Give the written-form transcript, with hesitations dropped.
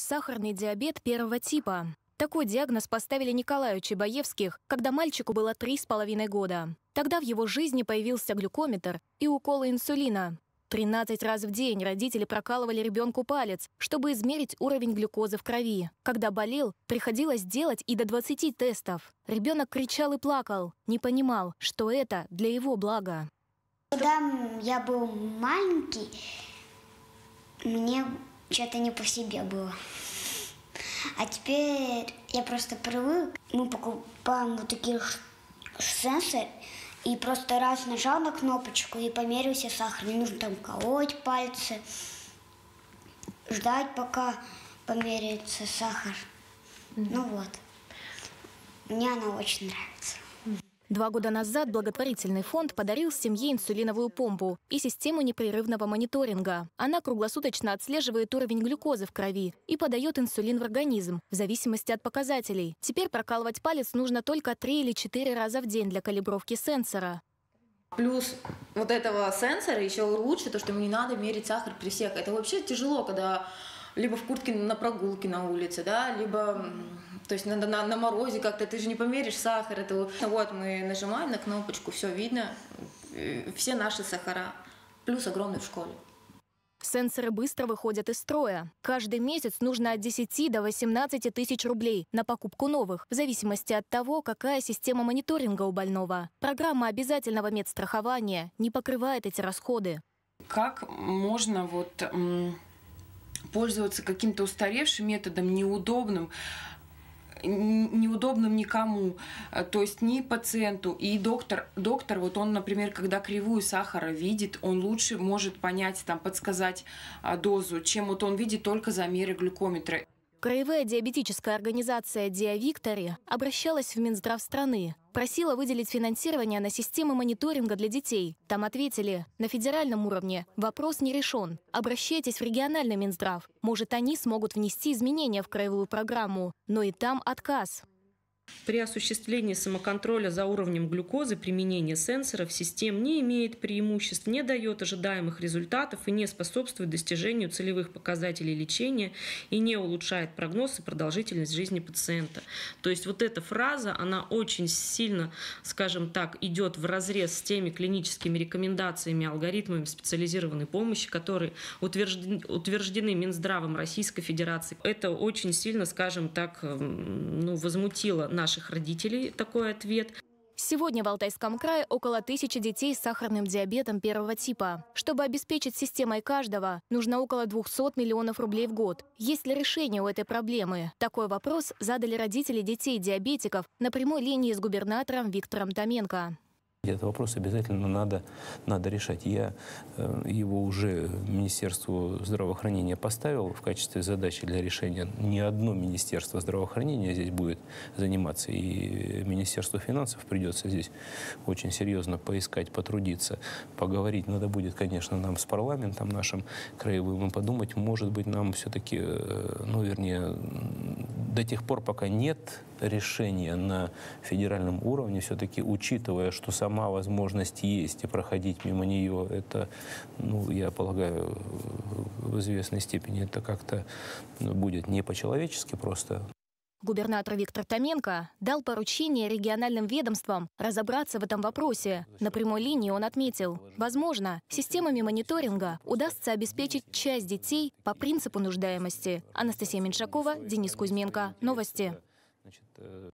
Сахарный диабет первого типа. Такой диагноз поставили Николаю Чебаевских, когда мальчику было 3,5 года. Тогда в его жизни появился глюкометр и уколы инсулина. 13 раз в день родители прокалывали ребенку палец, чтобы измерить уровень глюкозы в крови. Когда болел, приходилось делать и до 20 тестов. Ребенок кричал и плакал, не понимал, что это для его блага. Когда я был маленький, мне что-то не по себе было. А теперь я просто привык. Мы покупаем вот такие сенсоры, и просто раз нажал на кнопочку и померил себе сахар. Не нужно там колоть пальцы, ждать, пока померяется сахар. Ну вот. Мне она очень нравится. 2 года назад благотворительный фонд подарил семье инсулиновую помпу и систему непрерывного мониторинга. Она круглосуточно отслеживает уровень глюкозы в крови и подает инсулин в организм, в зависимости от показателей. Теперь прокалывать палец нужно только 3 или 4 раза в день для калибровки сенсора. Плюс вот этого сенсора еще лучше, то, что ему не надо мерить сахар при всех. Это вообще тяжело, когда либо в куртке на прогулке на улице, да, либо то есть на морозе как-то, ты же не померишь сахар. Это вот мы нажимаем на кнопочку, все видно, все наши сахара, плюс огромный в школе. Сенсоры быстро выходят из строя. Каждый месяц нужно от 10 до 18 тысяч рублей на покупку новых, в зависимости от того, какая система мониторинга у больного. Программа обязательного медстрахования не покрывает эти расходы. Как можно пользоваться каким-то устаревшим методом, неудобным никому, то есть ни пациенту, и доктор, вот он, например, когда кривую сахара видит, он лучше может понять, подсказать дозу, чем вот он видит только замеры глюкометра. Краевая диабетическая организация «Диавиктори» обращалась в Минздрав страны. Просила выделить финансирование на системы мониторинга для детей. Там ответили, на федеральном уровне вопрос не решен. Обращайтесь в региональный Минздрав. Может, они смогут внести изменения в краевую программу. Но и там отказ. При осуществлении самоконтроля за уровнем глюкозы применение сенсоров систем не имеет преимуществ, не дает ожидаемых результатов и не способствует достижению целевых показателей лечения и не улучшает прогноз и продолжительность жизни пациента. То есть вот эта фраза, она очень сильно, скажем так, идет вразрез с теми клиническими рекомендациями, алгоритмами специализированной помощи, которые утверждены Минздравом Российской Федерации. Это очень сильно, скажем так, возмутило наших родителей такой ответ. Сегодня в Алтайском крае около 1000 детей с сахарным диабетом первого типа. Чтобы обеспечить системой каждого, нужно около 200 миллионов рублей в год. Есть ли решение у этой проблемы? Такой вопрос задали родители детей-диабетиков на прямой линии с губернатором Виктором Томенко. Этот вопрос обязательно надо решать. Я его уже Министерству здравоохранения поставил в качестве задачи для решения. Не одно Министерство здравоохранения здесь будет заниматься, и Министерству финансов придется здесь очень серьезно поискать, потрудиться, поговорить. Надо будет, конечно, нам с парламентом нашим краевым подумать, может быть, нам все-таки, вернее, до тех пор, пока нет решения на федеральном уровне, все-таки учитывая, что сама возможность есть и проходить мимо нее, это, я полагаю, в известной степени это как-то будет не по-человечески просто. Губернатор Виктор Томенко дал поручение региональным ведомствам разобраться в этом вопросе. На прямой линии он отметил, возможно, системами мониторинга удастся обеспечить часть детей по принципу нуждаемости. Анастасия Меньшакова, Денис Кузьменко. Новости.